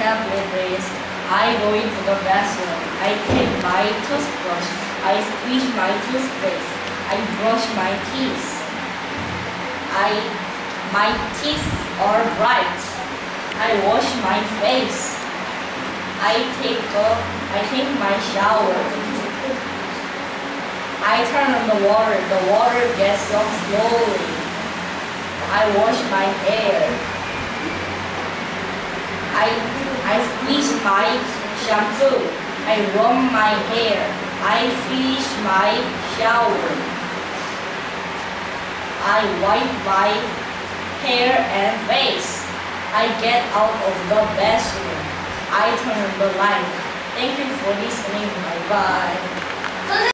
tablet is I go into the bathroom. I take my toothbrush. I squeeze my toothpaste. I brush my teeth. My teeth are bright. I wash my face. I take my shower. I turn on the water. The water gets up slowly. I wash my hair. I squeeze my shampoo. I rub my hair. I finish my shower. I wipe my hair and face. I get out of the bathroom. I turn on the light. Thank you for listening. Bye-bye.